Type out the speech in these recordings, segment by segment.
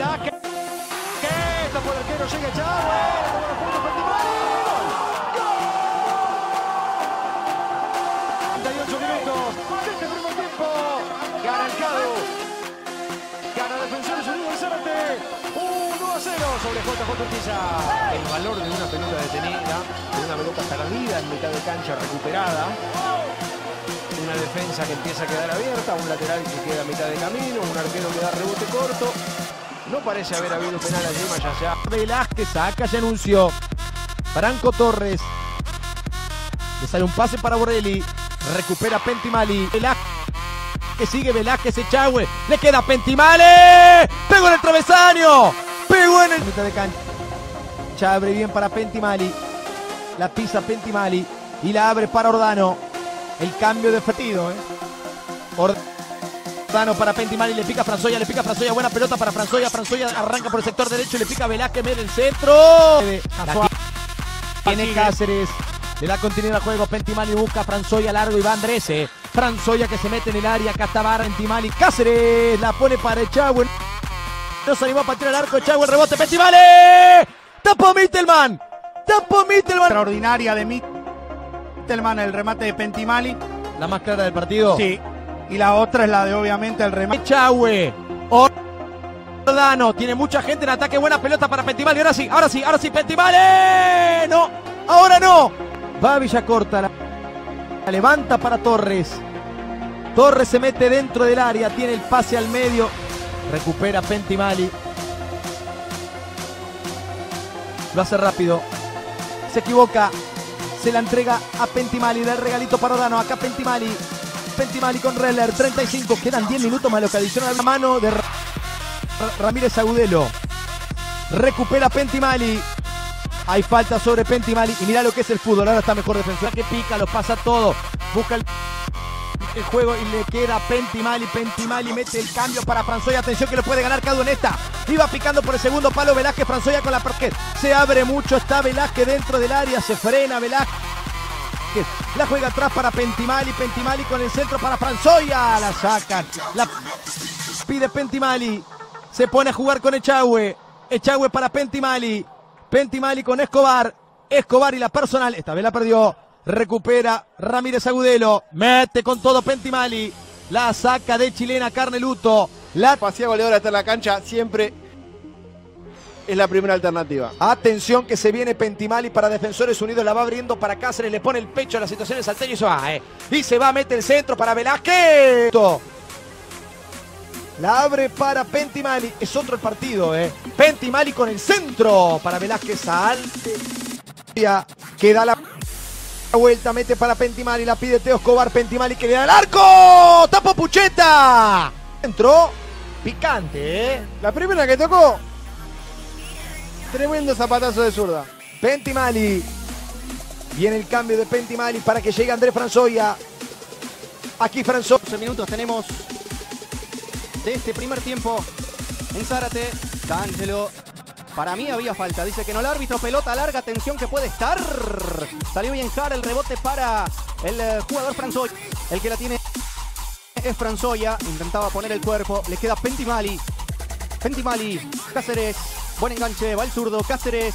Velázquez. Esto por el arquero llega Echagüe. ¡Gol! 38 minutos de este primer tiempo. Gana el Cadu. Gana Defensores Unidos Zárate. 1-0 sobre JJ Urquiza. El valor de una pelota detenida, de una pelota perdida en mitad de cancha recuperada. Una defensa que empieza a quedar abierta, un lateral que queda a mitad de camino, un arquero que da rebote corto. No parece haber habido penal allí, más allá. Velázquez saca, se anunció. Franco Torres. Le sale un pase para Borrelli. Recupera Pentimali. Velázquez que sigue, Velázquez, Echagüe. Le queda Pentimali. Pegó en el travesaño. Pegó en el mitad de cancha. Abre bien para Pentimali. La pisa Pentimali y la abre para Ordano. El cambio de partido, Ordano para Pentimali, le pica Franzoya, buena pelota para Franzoya, arranca por el sector derecho y le pica Velázquez, media el centro. Tiene Cáceres, le da continuidad al juego, Pentimali busca Franzoya largo y va Andrés, Franzoya que se mete en el área, acá está Pentimali, Cáceres, la pone para Echagüe, no se animó a patear el arco, Echagüe, el rebote, Pentimali, tapó Mittelman, extraordinaria de Mittelman, el remate de Pentimali. La más clara del partido. Sí. Y la otra es la de, obviamente, el remate. Echagüe. Ordano. Tiene mucha gente en ataque. Buena pelota para Pentimali. Ahora sí, Pentimali. No. Ahora no. Va Villacorta. La levanta para Torres. Torres se mete dentro del área. Tiene el pase al medio. Recupera Pentimali. Lo hace rápido. Se equivoca. Se la entrega a Pentimali, del regalito para Ordano, acá Pentimali con Reller, 35, quedan 10 minutos más lo que adiciona la mano de Ramírez Agudelo. Recupera Pentimali, hay falta sobre Pentimali y mira lo que es el fútbol, ahora está mejor defensor, que pica, lo pasa todo, busca el juego y le queda Pentimali mete el cambio para Franzoya, atención que lo puede ganar Cadu en esta, iba picando por el segundo palo Velázquez, Franzoya con la parquet, se abre mucho, está Velázquez dentro del área, se frena Velázquez, la juega atrás para Pentimali con el centro para Franzoya, la sacan, la pide Pentimali, se pone a jugar con Echagüe para Pentimali con Escobar y la personal, esta vez la perdió. Recupera Ramírez Agudelo, mete con todo Pentimali, la saca de chilena Carneluto, la Pasía goleadora está en la cancha, siempre es la primera alternativa. atención que se viene Pentimali para Defensores Unidos, la va abriendo para Cáceres, le pone el pecho a la situación de Salteño y se va, mete el centro para Velázquez, la abre para Pentimali, es otro el partido, Pentimali con el centro para Velázquez, queda la vuelta, mete para Pentimali, la pide Teo Escobar, Pentimali que le da el arco, tapa Pucheta, entró picante, La primera que tocó, tremendo zapatazo de zurda. Pentimali, viene el cambio de Pentimali para que llegue Andrés Franzoya, aquí Franzoya, 12 minutos tenemos de este primer tiempo en Zárate. D'Angelo, para mí había falta, dice que no el árbitro, pelota larga, atención que puede estar, salió bien Jara, el rebote para el jugador Franzoya, el que la tiene es Franzoya, intentaba poner el cuerpo, le queda Pentimali, Cáceres, buen enganche, va el zurdo, Cáceres,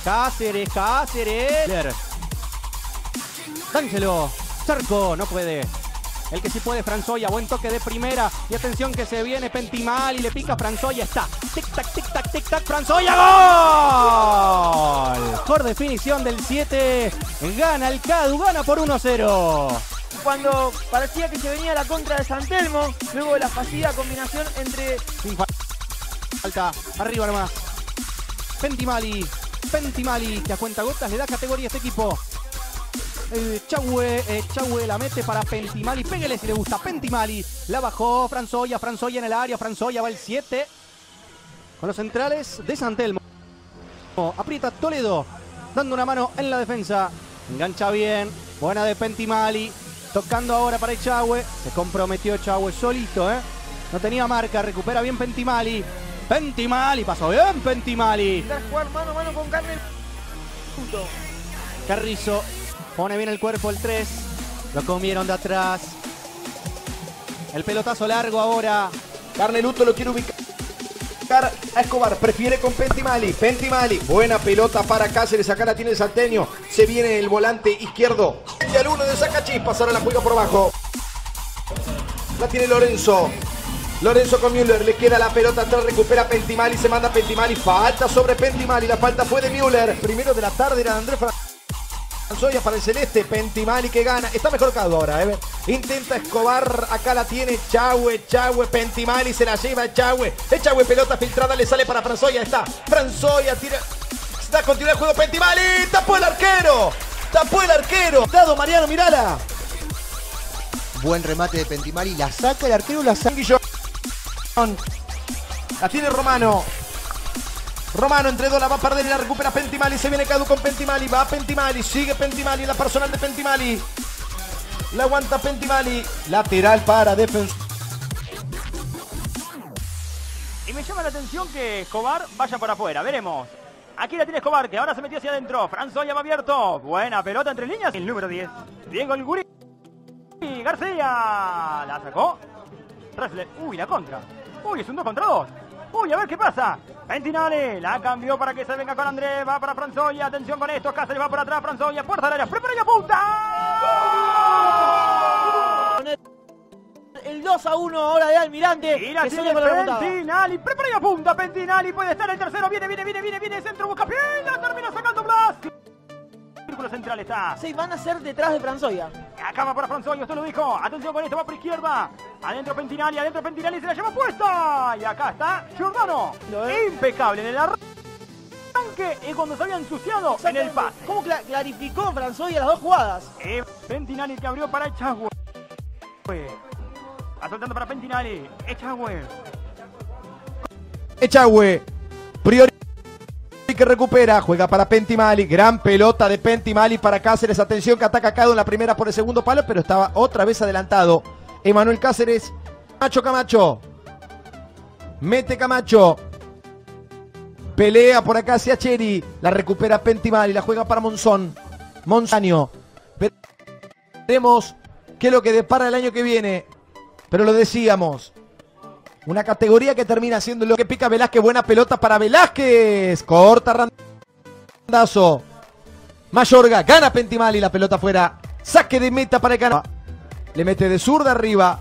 D'Angelo, Charco, no puede. El que sí puede, Franzoya, buen toque de primera. Y atención que se viene Pentimali, le pica Franzoya, está. Tic-tac, Franzoya, ¡gol! Por definición del 7, gana el Cadu, gana por 1-0. Cuando parecía que se venía la contra de San Telmo, luego de la fallida combinación entre... Sin falta, arriba nomás. Pentimali, que a cuentagotas le da categoría a este equipo. Echagüe la mete para Pentimali, pégale si le gusta, Pentimali, la bajó Franzoya en el área, Franzoya va el 7, con los centrales de San Telmo, aprieta Toledo, dando una mano en la defensa, engancha bien, buena de Pentimali, tocando ahora para Echagüe, se comprometió Echagüe solito, no tenía marca, recupera bien Pentimali, pasó bien Pentimali, Intentar jugar mano a mano con Carmen. Carrizo pone bien el cuerpo el 3. Lo comieron de atrás. El pelotazo largo ahora. Carneluto lo quiere ubicar buscar a Escobar. Prefiere con Pentimali. Pentimali. Buena pelota para Cáceres. Acá la tiene el salteño. Se viene el volante izquierdo. Y al uno de Sacachispas. Ahora la juega por abajo. La tiene Lorenzo. Lorenzo con Müller. Le queda la pelota atrás. Recupera Pentimali. Se manda Pentimali. Falta sobre Pentimali. La falta fue de Müller. Primero de la tarde era Andrés Franzoya para el celeste. Pentimali que gana. Está mejor Cadu ahora. Intenta Escobar. Acá la tiene Echagüe. Pentimali se la lleva Echagüe. Echagüe, pelota filtrada. Le sale para Franzoya. Está Franzoya. Tira. Está continúa el juego Pentimali. Tapó el arquero. Dado Mariano, mirala. Buen remate de Pentimali. La saca el arquero. La saca. La tiene Romano. Romano entre dos, la va a perder y la recupera Pentimali. Se viene Cadu con Pentimali. Va Pentimali. Sigue Pentimali. La personal de Pentimali. La aguanta Pentimali. Lateral para defensa. Y me llama la atención que Escobar vaya por afuera. Veremos. Aquí la tiene Escobar, que ahora se metió hacia adentro. Franzoya va abierto. Buena pelota entre líneas. El número 10. Diego El Gurí. García. La sacó. Ressler. Uy, la contra. Uy, es un 2 contra 2. Uy, a ver qué pasa. Pentinale, la cambió para que se venga con Andrés. Va para Franzoya. Atención con esto. Cáceres va por atrás. Franzoya. Puerta del área. Prepara y apunta. El 2-1 ahora de Almirante. Y la tiene Pentinali. Prepara y apunta. Pentinali puede estar el tercero. Viene. Centro busca pierna. Termina sacando Blas. Círculo central está. Se van a hacer detrás de Franzoya. Acaba para Franzoya, usted lo dijo. Atención con esto, va por izquierda. Adentro Pentinali se la lleva puesta. Y acá está Giordano. Impecable en el arranque y cuando se había ensuciado en el pase. ¿Cómo clarificó Franzoya las dos jugadas? Pentinali que abrió para Echagüe. Va soltando para Pentinali. Echagüe. Priori que recupera, juega para Pentimali, gran pelota de Pentimali para Cáceres, atención que ataca Cadu en la primera por el segundo palo, pero estaba otra vez adelantado Emanuel Cáceres. Camacho, mete Camacho, pelea por acá hacia Cheri, la recupera Pentimali, la juega para Monzano. Veremos qué es lo que depara el año que viene, pero lo decíamos. Una categoría que termina siendo lo que pica Velázquez. Buena pelota para Velázquez. Corta Randazo. Mayorga. Gana Pentimali. La pelota fuera. Saque de meta para el canal. Le mete de zurda arriba.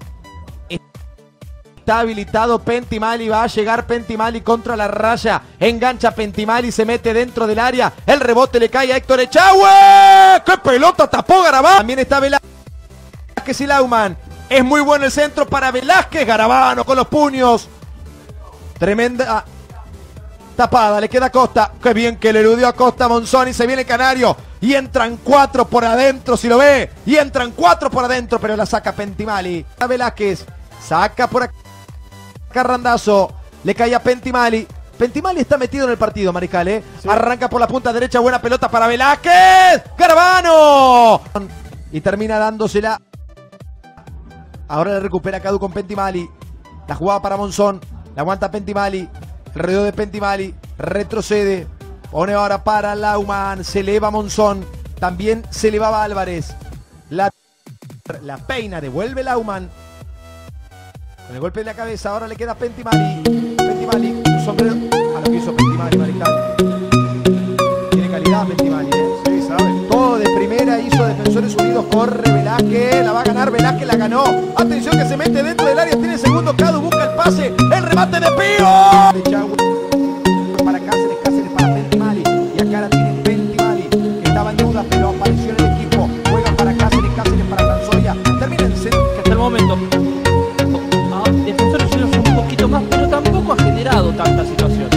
Está habilitado Pentimali. Va a llegar Pentimali contra la raya. Engancha Pentimali. Se mete dentro del área. El rebote le cae a Héctor Echagüe. ¡Qué pelota tapó Garabano! También está Velázquez y Lauman. Es muy bueno el centro para Velázquez. Garabano con los puños. Tremenda tapada. Le queda a Costa. Qué bien que le eludió a Costa Monzón. Y se viene Canario. Y entran 4 por adentro. Si lo ve. Y entran 4 por adentro. Pero la saca Pentimali. A Velázquez. Saca por acá Randazo. Le cae a Pentimali. Pentimali está metido en el partido, Mariscal. Sí. Arranca por la punta derecha. Buena pelota para Velázquez. Garabano. Y termina dándosela. Ahora le recupera Cadu con Pentimali. La jugada para Monzón. La aguanta Pentimali. Alrededor de Pentimali. Retrocede. Pone ahora para Lauman. Se eleva Monzón. También se elevaba Álvarez. La peina. Devuelve Lauman. Con el golpe de la cabeza. Ahora le queda Pentimali. Pentimali. Un sombrero. A lo que hizo Pentimali, Mariscal. Tiene calidad Pentimali. Sí, sabe. Todo de primera hizo Defensores Unidos. Corre Velázquez. La va a ganar Velázquez. La ganó. Atención que se mete dentro del área. Tiene el segundo. Cadu busca el pase. El remate de Pío. Para Cáceres. Cáceres para Pentimali. Y acá la tiene Pentimali. Que estaba en duda pero apareció en el equipo. Juega para Cáceres. Cáceres para Franzoya. Termina el centro. Hasta el momento. Defensores Unidos un poquito más, pero tampoco ha generado tanta situación.